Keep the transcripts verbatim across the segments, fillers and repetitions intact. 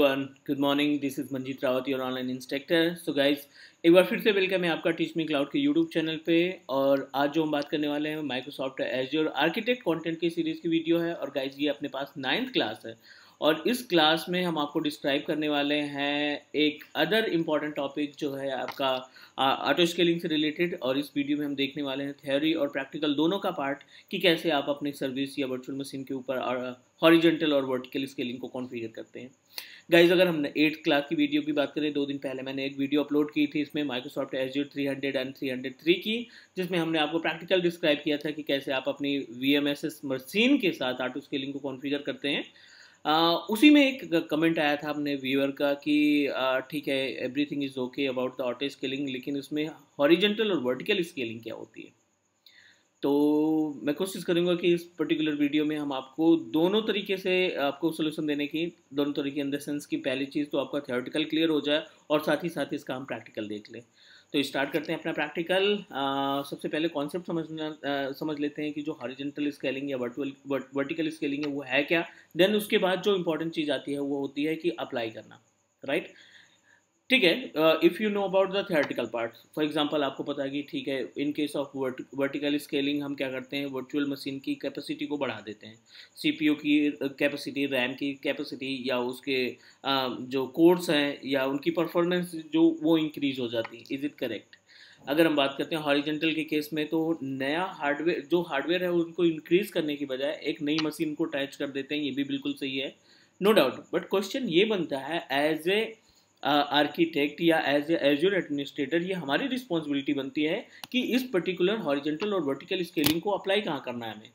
Everyone, good morning. This is Manjeet Rawat, your online instructor. So guys, एक बार फिर से वेलकम है आपका टीच मी क्लाउड के यूट्यूब चैनल पे। और आज जो हम बात करने वाले हैं माइक्रोसॉफ्ट एज्योर आर्किटेक्ट कंटेंट की सीरीज़ की वीडियो है। और गाइज ये अपने पास नाइन्थ क्लास है और इस क्लास में हम आपको डिस्क्राइब करने वाले हैं एक अदर इम्पॉर्टेंट टॉपिक जो है आपका ऑटो स्केलिंग से रिलेटेड। और इस वीडियो में हम देखने वाले हैं थ्योरी और प्रैक्टिकल दोनों का पार्ट कि कैसे आप अपनी सर्विस या वर्चुअल मशीन के ऊपर हॉरिजॉन्टल और वर्टिकल स्केलिंग को कॉन्फ़िगर करते हैं। गाइज, अगर हम एट्थ क्लास की वीडियो की बात करें, दो दिन पहले मैंने एक वीडियो अपलोड की थी इसमें Microsoft Azure three hundred and three hundred three की, जिसमें हमने आपको प्रैक्टिकल डिस्क्राइब किया था कि कैसे आप अपनी V M S S machine के साथ ऑटो स्केलिंग को कॉन्फ़िगर करते हैं। Uh, उसी में एक कमेंट आया था अपने व्यूअर का कि ठीक है, everything is okay about the auto scaling, लेकिन इसमें हॉरिजॉन्टल और वर्टिकल स्केलिंग क्या होती है। तो मैं कोशिश करूंगा कि इस पर्टिकुलर वीडियो में हम आपको दोनों तरीके से आपको सोल्यूशन देने की, दोनों तरीके इन द सेंस की पहली चीज़ तो आपका थ्योरेटिकल क्लियर हो जाए और साथ ही साथ इसका हम प्रैक्टिकल देख लें। तो स्टार्ट करते हैं अपना प्रैक्टिकल। सबसे पहले कॉन्सेप्ट समझना आ, समझ लेते हैं कि जो हॉरिजॉन्टल स्केलिंग या वर्चुअल वर्टिकल स्केलिंग है वो है क्या। देन उसके बाद जो इंपॉर्टेंट चीज़ आती है वो होती है कि अप्लाई करना, राइट। ठीक है, if you know about the theoretical part, for example आपको पता है कि ठीक है, in case of vertical scaling हम क्या करते हैं, वर्चुअल मशीन की कैपेसिटी को बढ़ा देते हैं। सीपीयू की कैपेसिटी, रैम की कैपेसिटी या उसके uh, जो कोड्स हैं या उनकी परफॉर्मेंस जो वो इंक्रीज हो जाती है। Is it correct? अगर हम बात करते हैं हॉरिजॉन्टल के केस में, तो नया हार्डवेयर जो हार्डवेयर है उनको इंक्रीज करने की बजाय एक नई मशीन को अटैच कर देते हैं। ये भी बिल्कुल सही है, नो डाउट। बट क्वेश्चन ये बनता है, एज ए आर्किटेक्ट या एज ए एज्योर एडमिनिस्ट्रेटर, ये हमारी रिस्पॉन्सिबिलिटी बनती है कि इस पर्टिकुलर हॉरिजॉन्टल और वर्टिकल स्केलिंग को अप्लाई कहाँ करना है हमें।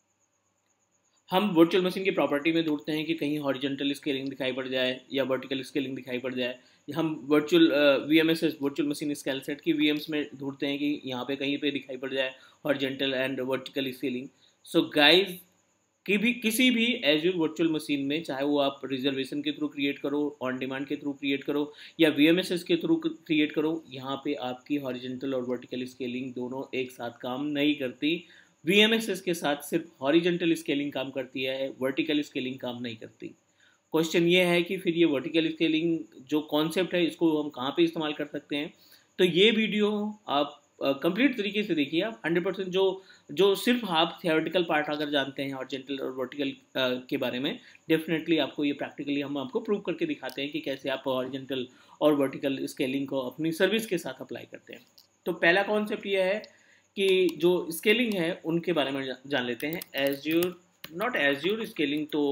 हम वर्चुअल मशीन की प्रॉपर्टी में ढूंढते हैं कि कहीं हॉरिजॉन्टल स्केलिंग दिखाई पड़ जाए या वर्टिकल स्केलिंग दिखाई पड़ जाए। हम virtual V M S S virtual machine scale set की वी एम्स में ढूंढते हैं कि यहाँ पे कहीं पे दिखाई पड़ जाए horizontal and vertical scaling. So guys, कि भी किसी भी एज्योर वर्चुअल मशीन में, चाहे वो आप रिजर्वेशन के थ्रू क्रिएट करो, ऑन डिमांड के थ्रू क्रिएट करो या वी एम एस एस के थ्रू क्रिएट करो, यहाँ पे आपकी हॉरिजॉन्टल और वर्टिकल स्केलिंग दोनों एक साथ काम नहीं करती। वी एम एस एस के साथ सिर्फ हॉरिजॉन्टल स्केलिंग काम करती है, वर्टिकल स्केलिंग काम नहीं करती। क्वेश्चन ये है कि फिर ये वर्टिकल स्केलिंग जो कॉन्सेप्ट है इसको हम कहाँ पे इस्तेमाल कर सकते हैं। तो ये वीडियो आप कंप्लीट uh, तरीके से देखिए। आप हंड्रेड परसेंट जो जो सिर्फ आप थियोरेटिकल पार्ट अगर जानते हैं हॉरिजॉन्टल और वर्टिकल uh, के बारे में, डेफिनेटली आपको ये प्रैक्टिकली हम आपको प्रूव करके दिखाते हैं कि कैसे आप हॉरिजॉन्टल और वर्टिकल स्केलिंग को अपनी सर्विस के साथ अप्लाई करते हैं। तो पहला कॉन्सेप्ट ये है कि जो स्केलिंग है उनके बारे में जान लेते हैं। एज्योर, नॉट एज्योर स्केलिंग तो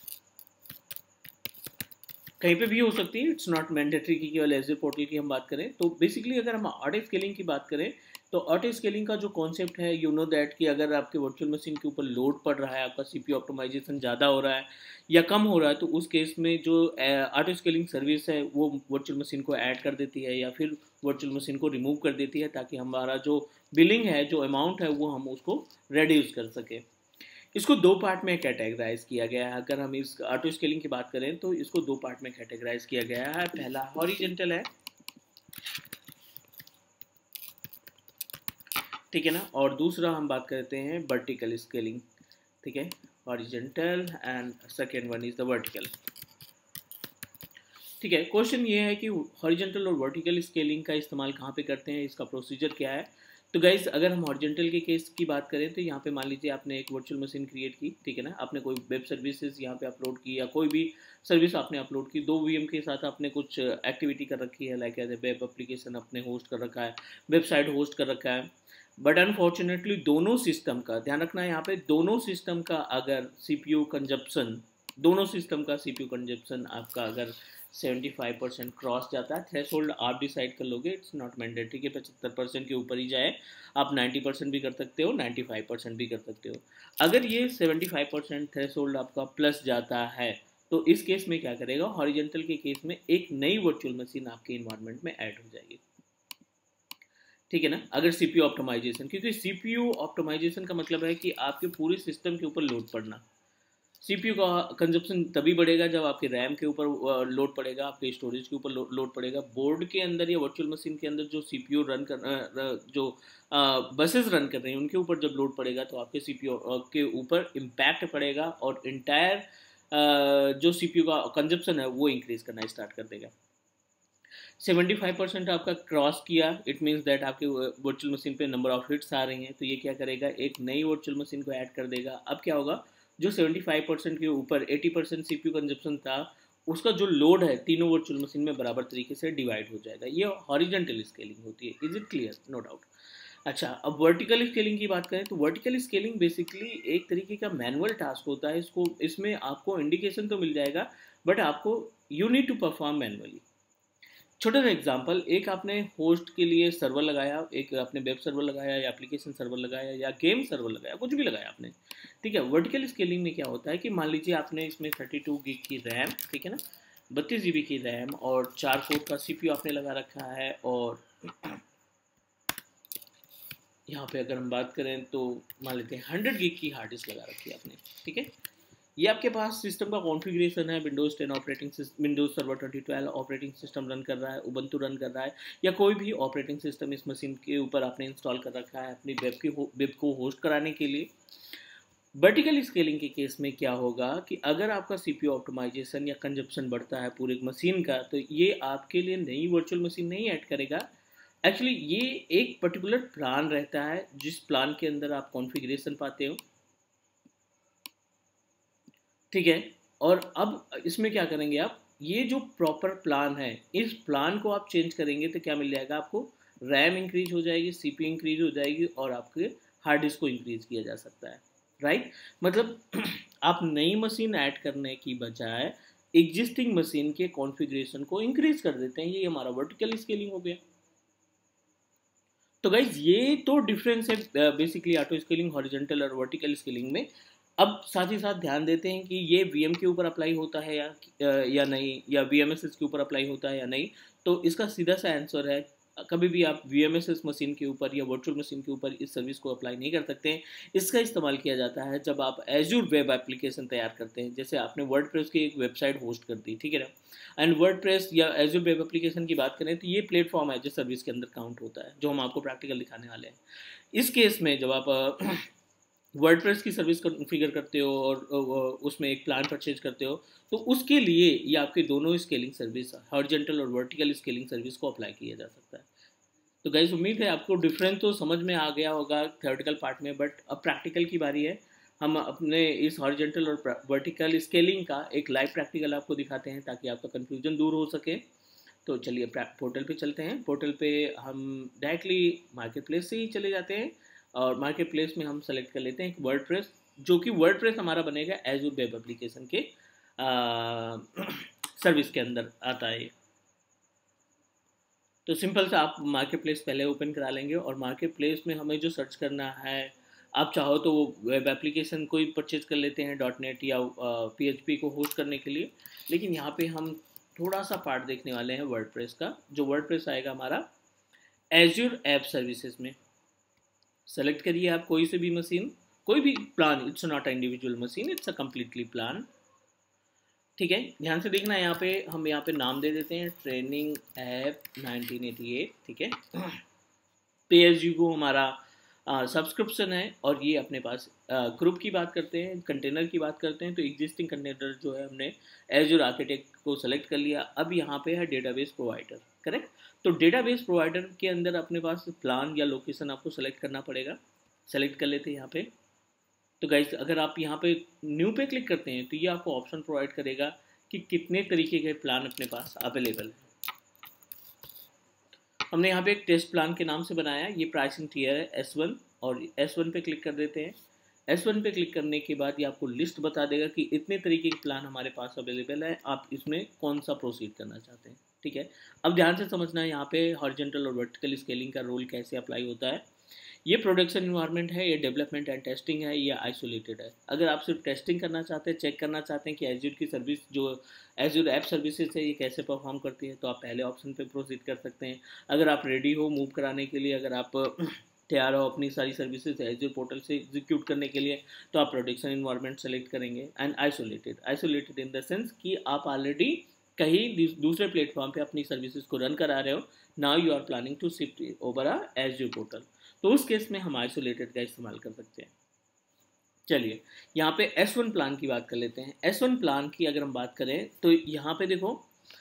कहीं पे भी हो सकती है, इट्स नॉट मैंडेटरी कि केवल एज्योर पोर्टल की हम बात करें। तो बेसिकली अगर हम ऑटो स्केलिंग की बात करें तो ऑटो स्केलिंग का जो कॉन्सेप्ट है, यू नो दैट कि अगर आपके वर्चुअल मशीन के ऊपर लोड पड़ रहा है, आपका सीपीयू ऑप्टिमाइजेशन ज़्यादा हो रहा है या कम हो रहा है, तो उस केस में जो ऑटो स्केलिंग सर्विस है वो वर्चुअल मशीन को ऐड कर देती है या फिर वर्चुअल मशीन को रिमूव कर देती है, ताकि हमारा जो बिलिंग है, जो अमाउंट है, वो हम उसको रेड्यूस कर सकें। इसको दो पार्ट में कैटेगराइज किया गया है। अगर हम इस ऑटो स्केलिंग की बात करें तो इसको दो पार्ट में कैटेगराइज किया गया है। पहला हॉरिजॉन्टल है, ठीक है ना, और दूसरा हम बात करते हैं वर्टिकल स्केलिंग, ठीक है। Horizontal and second one is the vertical, ठीक है। क्वेश्चन ये है कि हॉरिजॉन्टल और वर्टिकल स्केलिंग का इस्तेमाल कहाँ पे करते हैं, इसका प्रोसीजर क्या है। तो गाइज, अगर हम हॉरिजॉन्टल के केस की बात करें तो यहाँ पे मान लीजिए आपने एक वर्चुअल मशीन क्रिएट की, ठीक है ना, आपने कोई वेब सर्विसेज यहाँ पे अपलोड की या कोई भी सर्विस आपने अपलोड की, दो वीएम के साथ आपने कुछ एक्टिविटी कर रखी है, like as a web application आपने होस्ट कर रखा है, वेबसाइट होस्ट कर रखा है। बट अनफॉर्चुनेटली दोनों सिस्टम का ध्यान रखना है, यहाँ पे दोनों सिस्टम का अगर सीपीयू कंजप्शन, दोनों सिस्टम का सीपीयू कंजप्शन आपका अगर सेवेंटी फाइव परसेंट क्रॉस जाता है, थ्रेशोल्ड आप डिसाइड कर लोगे, इट्स नॉट मैंडेटरी कि पचहत्तर परसेंट के ऊपर ही जाए, आप नाइन्टी परसेंट भी कर सकते हो, नाइन्टी फाइव परसेंट भी कर सकते हो। अगर ये सेवेंटी फाइव परसेंट थ्रेशोल्ड आपका प्लस जाता है तो इस केस में क्या करेगा, हॉरिजॉन्टल के केस में एक नई वर्चुअल मशीन आपके इन्वायरमेंट में ऐड हो जाएगी, ठीक है ना। अगर सीपीयू ऑप्टिमाइजेशन, क्योंकि सीपीयू ऑप्टिमाइजेशन का मतलब है कि आपके पूरे सिस्टम के ऊपर लोड पड़ना। सीपीयू का कंजप्शन तभी बढ़ेगा जब आपके रैम के ऊपर लोड पड़ेगा, आपके स्टोरेज के ऊपर लोड पड़ेगा, बोर्ड के अंदर या वर्चुअल मशीन के अंदर जो सीपीयू रन कर जो बसेस रन कर रही हैं उनके ऊपर जब लोड पड़ेगा तो आपके सीपीयू के ऊपर इम्पैक्ट पड़ेगा और इंटायर जो सीपीयू का कंजप्शन है वो इंक्रीज करना स्टार्ट कर देगा। सेवेंटी फाइव परसेंट आपका क्रॉस किया, इट मीन्स दैट आपके वर्चुअल मशीन पे नंबर ऑफ हिट्स आ रही हैं, तो ये क्या करेगा, एक नई वर्चुअल मशीन को ऐड कर देगा। अब क्या होगा, जो सेवेंटी फाइव परसेंट के ऊपर एटी परसेंट सीपीयू कंजप्शन था, उसका जो लोड है तीनों वर्चुअल मशीन में बराबर तरीके से डिवाइड हो जाएगा। ये हॉरिजॉन्टल स्केलिंग होती है। Is it clear? No doubt. अच्छा, अब वर्टिकल स्केलिंग की बात करें तो वर्टिकल स्केलिंग बेसिकली एक तरीके का मैनुअल टास्क होता है। इसको इसमें आपको इंडिकेशन तो मिल जाएगा, बट आपको you need to perform manually. छोटा सा एग्जांपल, एक आपने होस्ट के लिए सर्वर लगाया, एक आपने वेब सर्वर लगाया या एप्लीकेशन सर्वर लगाया या गेम सर्वर लगाया, कुछ भी लगाया आपने, ठीक है। वर्टिकल स्केलिंग में क्या होता है कि मान लीजिए आपने इसमें थर्टी टू गिग की रैम, ठीक है ना, बत्तीस जी बी की रैम और चार कोर का सी पी यू आपने लगा रखा है, और यहाँ पे अगर हम बात करें तो मान लेते हैं हंड्रेड गिग की हार्ड डिस्क लगा रखी है आपने, ठीक है। ये आपके पास सिस्टम का कॉन्फ़िगरेशन है, Windows ten operating system, Windows server twenty twelve operating system run कर रहा है, उबंटू रन कर रहा है, या कोई भी ऑपरेटिंग सिस्टम इस मशीन के ऊपर आपने इंस्टॉल कर रखा है अपनी वेब की वेब को होस्ट कराने के लिए। वर्टिकल स्केलिंग के केस में क्या होगा कि अगर आपका सीपीयू ऑप्टिमाइजेशन या कंजप्शन बढ़ता है पूरी मशीन का, तो ये आपके लिए नई वर्चुअल मशीन नहीं ऐड करेगा। एक्चुअली ये एक पर्टिकुलर प्लान रहता है, जिस प्लान के अंदर आप कॉन्फ़िगरेशन पाते हो, ठीक है। और अब इसमें क्या करेंगे आप, ये जो प्रॉपर प्लान है, इस प्लान को आप चेंज करेंगे तो क्या मिल जाएगा आपको, रैम इंक्रीज हो जाएगी, सीपीयू इंक्रीज हो जाएगी, और आपके हार्ड डिस्क को इंक्रीज किया जा सकता है, राइट। मतलब आप नई मशीन ऐड करने की बजाय एग्जिस्टिंग मशीन के कॉन्फ़िगरेशन को इंक्रीज कर देते हैं। ये हमारा वर्टिकल स्केलिंग हो गया। तो गाइज ये तो डिफरेंस है बेसिकली ऑटो स्केलिंग, हॉरिजॉन्टल और वर्टिकल स्केलिंग में। अब साथ ही साथ ध्यान देते हैं कि ये वीएम के ऊपर अप्लाई होता है या या नहीं, या वीएमएसएस के ऊपर अप्लाई होता है या नहीं। तो इसका सीधा सा आंसर है, कभी भी आप वीएमएसएस मशीन के ऊपर या वर्चुअल मशीन के ऊपर इस सर्विस को अप्लाई नहीं कर सकते हैं। इसका इस्तेमाल किया जाता है जब आप एज्योर वेब एप्लीकेशन तैयार करते हैं। जैसे आपने वर्डप्रेस की एक वेबसाइट होस्ट कर दी, ठीक है ना, एंड वर्डप्रेस या एज्योर वेब एप्लीकेशन की बात करें तो ये प्लेटफॉर्म एज ए सर्विस के अंदर काउंट होता है, जो हम आपको प्रैक्टिकल दिखाने वाले हैं। इस केस में जब आप वर्डप्रेस की सर्विस कॉन्फ़िगर करते हो और उसमें एक प्लान परचेज करते हो, तो उसके लिए ये आपके दोनों स्केलिंग सर्विस, हॉरिजॉन्टल और वर्टिकल स्केलिंग सर्विस को अप्लाई किया जा सकता है। तो गाइस उम्मीद है आपको डिफरेंस तो समझ में आ गया होगा थ्योरेटिकल पार्ट में, बट अब प्रैक्टिकल की बारी है। हम अपने इस हॉरिजॉन्टल और वर्टिकल स्केलिंग का एक लाइव प्रैक्टिकल आपको दिखाते हैं ताकि आपका कन्फ्यूजन दूर हो सके। तो चलिए पोर्टल पे चलते हैं। पोर्टल पे हम डायरेक्टली मार्केट प्लेस से ही चले जाते हैं, और मार्केट प्लेस में हम सेलेक्ट कर लेते हैं एक वर्डप्रेस, जो कि वर्डप्रेस हमारा बनेगा एज्योर वेब एप्लीकेशन के सर्विस के अंदर आता है। तो सिंपल सा आप मार्केट प्लेस पहले ओपन करा लेंगे, और मार्केट प्लेस में हमें जो सर्च करना है, आप चाहो तो वो वेब एप्लीकेशन को ही परचेज कर लेते हैं डॉट नेट या पी एच पी को होस्ट करने के लिए, लेकिन यहाँ पे हम थोड़ा सा पार्ट देखने वाले हैं वर्डप्रेस का। जो वर्डप्रेस आएगा हमारा एज्योर ऐप सर्विसेज में। सेलेक्ट करिए आप कोई से भी मशीन, कोई भी plan, it's not a individual machine, it's a completely plan, ठीक है। ध्यान से देखना, यहाँ पे हम यहाँ पे नाम दे देते हैं training app nineteen eighty eight, ठीक है। पे एज यू गो हमारा सब्सक्रिप्शन है, और ये अपने पास ग्रुप की बात करते हैं, कंटेनर की बात करते हैं, तो एग्जिस्टिंग कंटेनर जो है हमने एज्योर आर्किटेक्ट को सेलेक्ट कर लिया। अब यहाँ पे है डेटाबेस प्रोवाइडर, करेक्ट। तो डेटाबेस प्रोवाइडर के अंदर अपने पास प्लान या लोकेशन आपको सेलेक्ट करना पड़ेगा। सेलेक्ट कर लेते हैं यहाँ पे। तो गाइस अगर आप यहाँ पे न्यू पे क्लिक करते हैं तो ये आपको ऑप्शन प्रोवाइड करेगा कि कितने तरीके के प्लान अपने पास अवेलेबल है। हमने यहाँ पे एक टेस्ट प्लान के नाम से बनाया है, ये प्राइसिंग टियर है एस वन, और एस वन पे क्लिक कर देते हैं। एस वन पे क्लिक करने के बाद ये आपको लिस्ट बता देगा कि इतने तरीके के प्लान हमारे पास अवेलेबल है, आप इसमें कौन सा प्रोसीड करना चाहते हैं, ठीक है। अब ध्यान से समझना है यहाँ पे हॉरिजॉन्टल और वर्टिकल स्केलिंग का रोल कैसे अप्लाई होता है। ये प्रोडक्शन इन्वायरमेंट है, ये डेवलपमेंट एंड टेस्टिंग है, ये आइसोलेटेड है। अगर आप सिर्फ टेस्टिंग करना चाहते हैं, चेक करना चाहते हैं कि एज्योर की सर्विस जो एज्योर ऐप सर्विसेज है ये कैसे परफॉर्म करती है, तो आप पहले ऑप्शन पे प्रोसीड कर सकते हैं। अगर आप रेडी हो मूव कराने के लिए, अगर आप तैयार हो अपनी सारी सर्विसेज एज्योर पोर्टल से एग्जीक्यूट करने के लिए, तो आप प्रोडक्शन इन्वायरमेंट सेलेक्ट करेंगे। And isolated, isolated in the sense कि आप ऑलरेडी कहीं दूसरे प्लेटफॉर्म पे अपनी सर्विसेज को रन करा रहे हो, now you are planning to shift over a Azure portal, तो उस केस में हम आइसोलेटेड का इस्तेमाल कर सकते हैं। चलिए यहाँ पे एस वन प्लान की बात कर लेते हैं। एस वन प्लान की अगर हम बात करें तो यहाँ पे देखो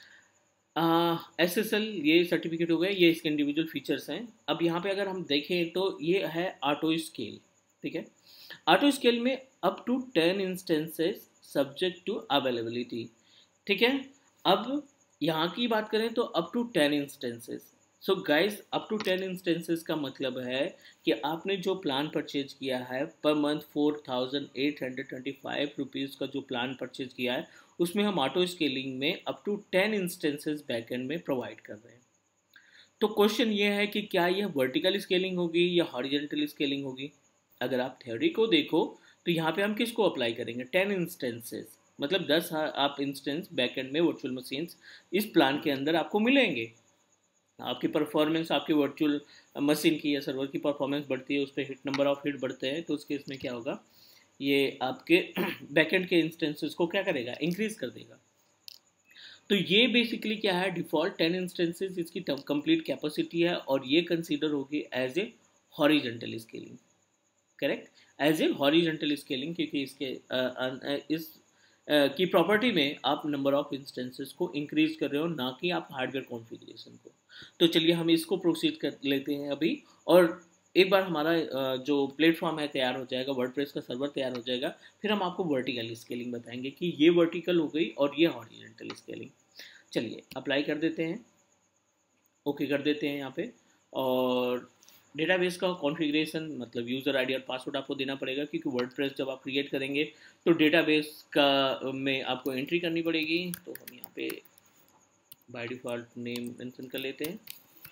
एस एस एल ये सर्टिफिकेट हो गया, ये इसके इंडिविजुअल फीचर्स हैं। अब यहाँ पे अगर हम देखें तो ये है ऑटो स्केल, ठीक है। ऑटो स्केल में up to ten instances subject to availability, ठीक है। अब यहाँ की बात करें तो up to ten instances. So guys up to ten instances का मतलब है कि आपने जो प्लान परचेज किया है per month four thousand eight hundred twenty five rupees का जो प्लान परचेज किया है उसमें हम ऑटो स्केलिंग में up to ten instances backend में प्रोवाइड कर रहे हैं। तो क्वेश्चन ये है कि क्या यह वर्टिकल स्केलिंग होगी या हॉरिजॉन्टल स्केलिंग होगी। अगर आप थ्योरी को देखो तो यहाँ पे हम किसको अप्लाई करेंगे, टेन इंस्टेंसेस, मतलब दस आप इंस्टेंस बैकएंड में वर्चुअल मशीन्स इस प्लान के अंदर आपको मिलेंगे। आपकी परफॉर्मेंस, आपकी वर्चुअल मशीन की या सर्वर की परफॉर्मेंस बढ़ती है, उस पर हिट नंबर ऑफ हिट बढ़ते हैं, तो उस केस में क्या होगा, ये आपके बैकएंड के इंस्टेंसेस को क्या करेगा, इंक्रीज कर देगा। तो ये बेसिकली क्या है, डिफ़ॉल्ट टेन इंस्टेंसेस इसकी कंप्लीट कैपेसिटी है और ये कंसीडर होगी as a horizontal scaling, correct, as a horizontal scaling, क्योंकि इसके आ, आ, इस आ, की प्रॉपर्टी में आप नंबर ऑफ इंस्टेंसेस को इंक्रीज कर रहे हो, ना कि आप हार्डवेयर कॉन्फ़िगरेशन को। तो चलिए हम इसको प्रोसीड कर लेते हैं अभी, और एक बार हमारा जो प्लेटफॉर्म है तैयार हो जाएगा, वर्डप्रेस का सर्वर तैयार हो जाएगा, फिर हम आपको वर्टिकल स्केलिंग बताएंगे कि ये वर्टिकल हो गई और ये हॉरिजॉन्टल स्केलिंग। चलिए अप्लाई कर देते हैं, ओके कर देते हैं यहाँ पे। और डेटाबेस का कॉन्फ़िगरेशन मतलब यूज़र आईडी और पासवर्ड आपको देना पड़ेगा, क्योंकि वर्डप्रेस जब आप क्रिएट करेंगे तो डेटाबेस का में आपको एंट्री करनी पड़ेगी। तो हम यहाँ पे बाय डिफ़ॉल्ट नेम मेंशन कर लेते हैं,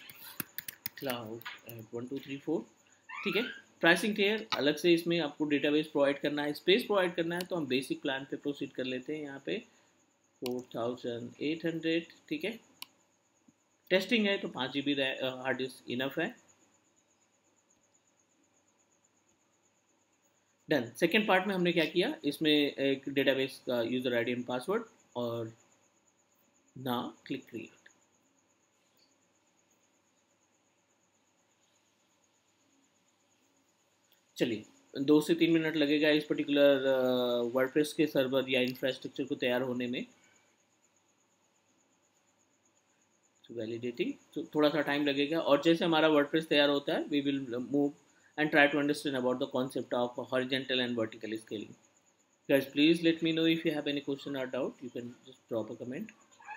cloud one two three four, ठीक है। प्राइसिंग टियर अलग से इसमें आपको डेटाबेस प्रोवाइड करना है, स्पेस प्रोवाइड करना है, तो हम बेसिक प्लान पे प्रोसीड कर लेते हैं। यहाँ पे फोर थाउजेंड एट हंड्रेड, ठीक है। टेस्टिंग है तो पाँच G B hard disk enough है। डन। सेकेंड पार्ट में हमने क्या किया, इसमें एक डेटाबेस का यूज़र आईडी एंड पासवर्ड और ना क्लिक क्रिएट। चलिए दो से तीन मिनट लगेगा इस पर्टिकुलर वर्डप्रेस के सर्वर या इंफ्रास्ट्रक्चर को तैयार होने में, वैलिडेटिंग, तो थोड़ा सा टाइम लगेगा। और जैसे हमारा वर्डप्रेस तैयार होता है we will move and try to understand about the concept of horizontal and vertical scaling. Guys, please let me know if you have any question or doubt. You can just drop a comment.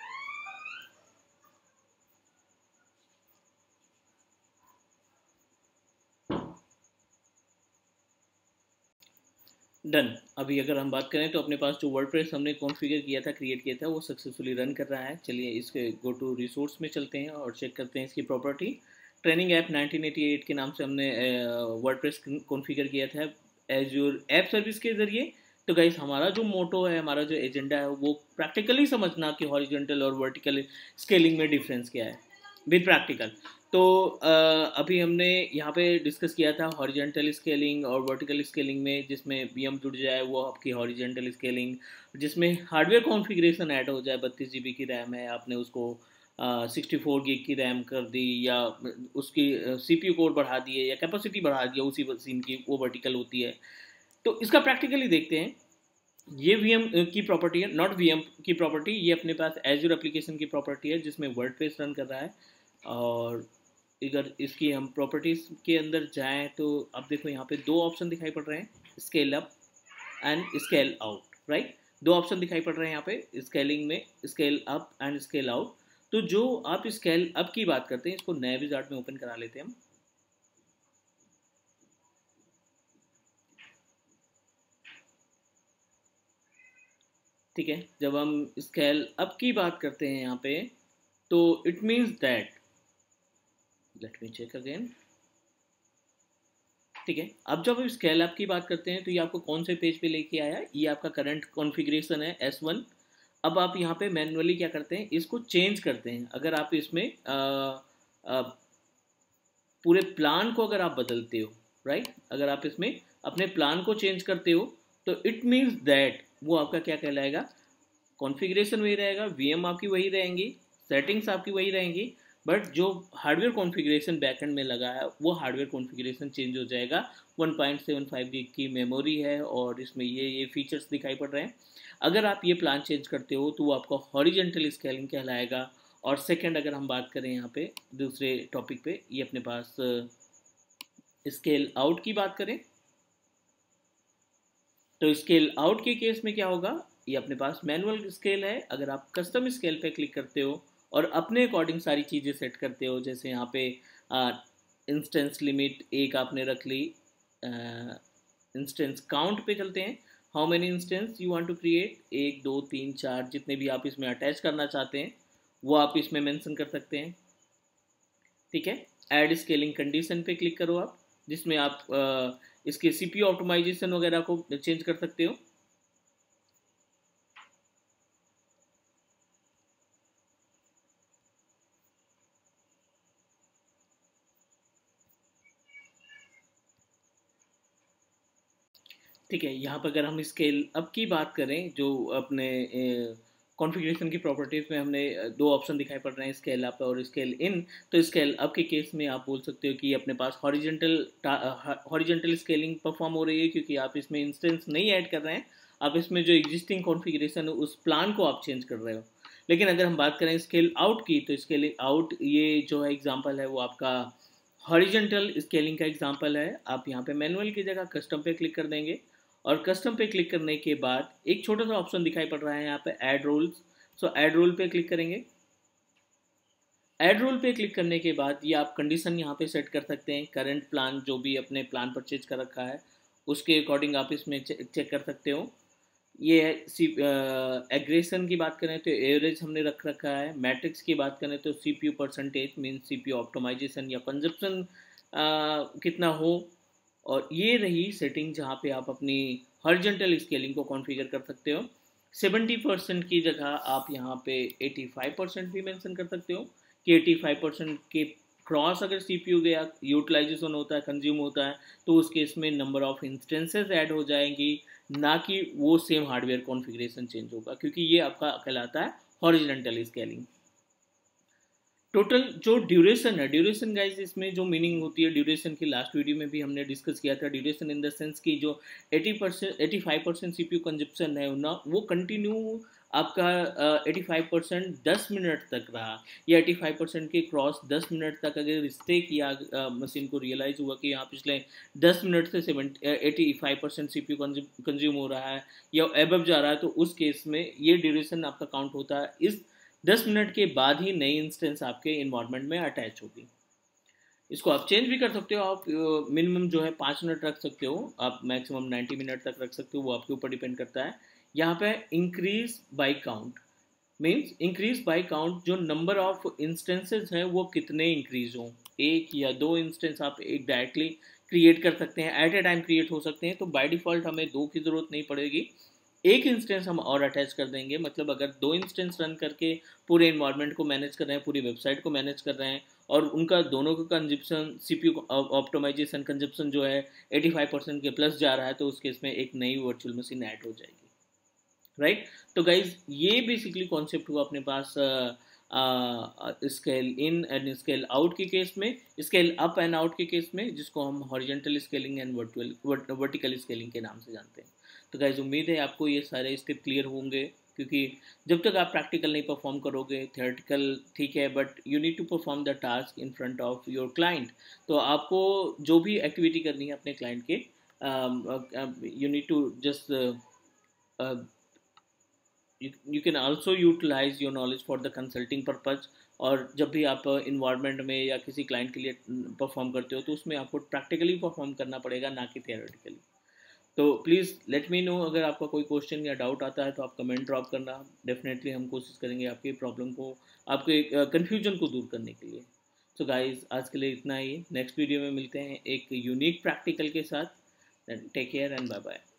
Done. अभी अगर हम बात करें तो अपने पास जो WordPress हमने configure किया था, क्रिएट किया था, वो सक्सेसफुली रन कर रहा है। चलिए इसके गो टू रिसोर्स में चलते हैं और चेक करते हैं इसकी property. Training app nineteen eighty eight के नाम से हमने वर्डप्रेस कॉन्फ़िगर किया था एज्योर ऐप सर्विस के ज़रिए। तो गाइस हमारा जो मोटो है, हमारा जो एजेंडा है, वो प्रैक्टिकली समझना कि हॉरिजॉन्टल और वर्टिकल स्केलिंग में डिफरेंस क्या है विद प्रैक्टिकल। तो अभी हमने यहाँ पे डिस्कस किया था हॉरिजॉन्टल स्केलिंग और वर्टिकल स्केलिंग में, जिसमें वीएम जुड़ जाए वो आपकी हॉरिजॉन्टल स्केलिंग, जिसमें हार्डवेयर कॉन्फ़िगरेशन ऐड हो जाए, बत्तीस जी बी की रैम है, आपने उसको सिक्सटी फोर गिग की रैम कर दी या उसकी सीपीयू कोड बढ़ा दिए या कैपेसिटी बढ़ा दिया उसी मशीन की, वो वर्टिकल होती है। तो इसका प्रैक्टिकली देखते हैं। ये वीएम की प्रॉपर्टी है, नॉट वीएम की प्रॉपर्टी, ये अपने पास एज्योर एप्लीकेशन की प्रॉपर्टी है जिसमें वर्डप्रेस रन कर रहा है। और अगर इसकी हम प्रॉपर्टीज़ के अंदर जाएं तो अब देखो यहाँ पे दो ऑप्शन दिखाई पड़ रहे हैं, scale up and scale out, right. दो ऑप्शन दिखाई पड़ रहे हैं यहाँ पे स्केलिंग में, scale up and scale out. तो जो आप स्केल अप की बात करते हैं, इसको नए विज़ार्ड में ओपन करा लेते हैं हम। ठीक है, जब हम स्केल अप की बात करते हैं यहाँ पे, तो it means that, let me check again, ठीक है। अब जब हम स्केल अप की बात करते हैं तो ये आपको कौन से पेज पे लेके आया, ये आपका करंट कॉन्फ़िगरेशन है एस वन। अब आप यहाँ पे मैन्युअली क्या करते हैं, इसको चेंज करते हैं। अगर आप इसमें आ, आ, पूरे प्लान को अगर आप बदलते हो, राइट, अगर आप इसमें अपने प्लान को चेंज करते हो तो इट मीन्स दैट वो आपका क्या कहलाएगा, कॉन्फ़िगरेशन वही रहेगा, वीएम आपकी वही रहेंगी, सेटिंग्स आपकी वही रहेंगी, बट जो हार्डवेयर कॉन्फ़िगरेशन बैकएंड में लगा है वो हार्डवेयर कॉन्फ़िगरेशन चेंज हो जाएगा। One point seven five gig की मेमोरी है और इसमें ये ये फीचर्स दिखाई पड़ रहे हैं। अगर आप ये प्लान चेंज करते हो तो वो आपका हॉरिजेंटल स्केलिंग कहलाएगा। और सेकंड, अगर हम बात करें यहाँ पे दूसरे टॉपिक पे, ये अपने पास स्केल आउट की बात करें तो स्केल आउट के केस में क्या होगा, ये अपने पास मैनुअल स्केल है। अगर आप कस्टम स्केल पे क्लिक करते हो और अपने अकॉर्डिंग सारी चीज़ें सेट करते हो, जैसे यहाँ पे इंस्टेंस लिमिट एक आपने रख ली, इंस्टेंस काउंट पे चलते हैं, how many instance you want to create, एक दो तीन चार, जितने भी आप इसमें अटैच करना चाहते हैं वो आप इसमें मेंशन कर सकते हैं। ठीक है, ऐड स्केलिंग कंडीशन पे क्लिक करो आप, जिसमें आप आ, इसके सीपीयू ऑप्टिमाइजेशन वगैरह को चेंज कर सकते हो। ठीक है, यहाँ पर अगर हम स्केल अप की बात करें, जो अपने कॉन्फ़िगरेशन की प्रॉपर्टीज़ में हमने दो ऑप्शन दिखाई पड़ रहे हैं, स्केल अप और स्केल इन। तो स्केल अप के केस में आप बोल सकते हो कि अपने पास हॉरिजेंटल हॉरिजेंटल स्केलिंग परफॉर्म हो रही है, क्योंकि आप इसमें इंस्टेंस नहीं ऐड कर रहे हैं, आप इसमें जो एग्जिस्टिंग कॉन्फ़िगरेशन है उस प्लान को आप चेंज कर रहे हो। लेकिन अगर हम बात करें स्केल आउट की, तो स्केल आउट ये जो है एग्जाम्पल है वो आपका हॉरिजेंटल स्केलिंग का एग्जाम्पल है। आप यहाँ पे मैनुअल की जगह कस्टम पे क्लिक कर देंगे और कस्टम पे क्लिक करने के बाद एक छोटा सा ऑप्शन दिखाई पड़ रहा है यहाँ पे, add rules. So add rule पे क्लिक करेंगे। ऐड रूल पे क्लिक करने के बाद ये आप कंडीशन यहाँ पे सेट कर सकते हैं, करंट प्लान जो भी अपने प्लान परचेज कर रखा है उसके अकॉर्डिंग आप इसमें चेक कर सकते हो। ये है सी एग्रेशन की बात करें तो एवरेज हमने रख रखा है। मैट्रिक्स की बात करें तो CPU percentage mean CPU optimization या कंजप्शन कितना हो। और ये रही सेटिंग जहाँ पे आप अपनी हॉरिजॉन्टल स्केलिंग को कॉन्फ़िगर कर सकते हो। सेवेंटी परसेंट की जगह आप यहाँ पे एटी फाइव परसेंट भी मेंशन कर सकते हो कि एटी फाइव परसेंट के क्रॉस अगर सीपीयू गया, यूटिलाइजेशन होता है, कंज्यूम होता है, तो उस केस में नंबर ऑफ इंस्टेंसेस ऐड हो जाएंगी, ना कि वो सेम हार्डवेयर कॉन्फ़िगरेशन चेंज होगा, क्योंकि ये आपका कहलाता है हॉरिजॉन्टल स्केलिंग। टोटल जो ड्यूरेशन है, ड्यूरेशन गाइज इसमें जो मीनिंग होती है ड्यूरेशन की, लास्ट वीडियो में भी हमने डिस्कस किया था। ड्यूरेशन इन द सेंस की जो eighty percent eighty five percent C P U consumption है ना, वो कंटिन्यू आपका एटी फाइव परसेंट दस मिनट तक रहा, या एटी फाइव परसेंट के क्रॉस दस मिनट तक अगर स्टे किया, मशीन को रियलाइज़ हुआ कि यहाँ पिछले दस मिनट से seventy eighty five percent C P U consume हो रहा है या एबव जा रहा है, तो उस केस में ये ड्यूरेशन आपका काउंट होता है। इस दस मिनट के बाद ही नई इंस्टेंस आपके इन्वायरमेंट में अटैच होगी। इसको आप चेंज भी कर सकते हो, आप मिनिमम जो है पाँच मिनट रख सकते हो, आप मैक्सिमम नाइन्टी मिनट तक रख सकते हो, वो आपके ऊपर डिपेंड करता है। यहाँ पे increase by count means increase by count, जो नंबर ऑफ इंस्टेंसेस हैं वो कितने इंक्रीज हों, एक या दो इंस्टेंस आप एक डायरेक्टली क्रिएट कर सकते हैं, एट ए टाइम क्रिएट हो सकते हैं। तो बाय डिफ़ॉल्ट हमें दो की ज़रूरत नहीं पड़ेगी, एक इंस्टेंस हम और अटैच कर देंगे। मतलब अगर दो इंस्टेंस रन करके पूरे इन्वायरमेंट को मैनेज कर रहे हैं, पूरी वेबसाइट को मैनेज कर रहे हैं, और उनका दोनों का कंजप्शन सीपीयू ऑप्टिमाइजेशन कंजप्शन जो है एटी फाइव परसेंट के प्लस जा रहा है, तो उस केस में एक नई वर्चुअल मशीन ऐड हो जाएगी, राइट right? तो गाइज ये बेसिकली कॉन्सेप्ट हुआ अपने पास scale in and scale out के केस में, स्केल अप एंड आउट के केस में, जिसको हम horizontal scaling and virtual vertical scaling के नाम से जानते हैं। तो गाइज उम्मीद है आपको ये सारे स्टेप क्लियर होंगे, क्योंकि जब तक आप प्रैक्टिकल नहीं परफॉर्म करोगे, थियोरेटिकल ठीक है, but you need to perform the task in front of your client. तो आपको जो भी एक्टिविटी करनी है अपने क्लाइंट के, you need to just you, you can also utilize your knowledge for the consulting purpose। और जब भी आप इन्वायरमेंट में या किसी क्लाइंट के लिए परफॉर्म करते हो तो उसमें आपको प्रैक्टिकली परफॉर्म करना पड़ेगा, ना कि थियोरेटिकली। तो प्लीज़ लेट मी नो, अगर आपका कोई क्वेश्चन या डाउट आता है तो आप कमेंट ड्रॉप करना, डेफिनेटली हम कोशिश करेंगे आपकी प्रॉब्लम को, आपके कन्फ्यूजन को दूर करने के लिए। सो गाइज आज के लिए इतना ही, नेक्स्ट वीडियो में मिलते हैं एक यूनिक प्रैक्टिकल के साथ। Take care and bye bye.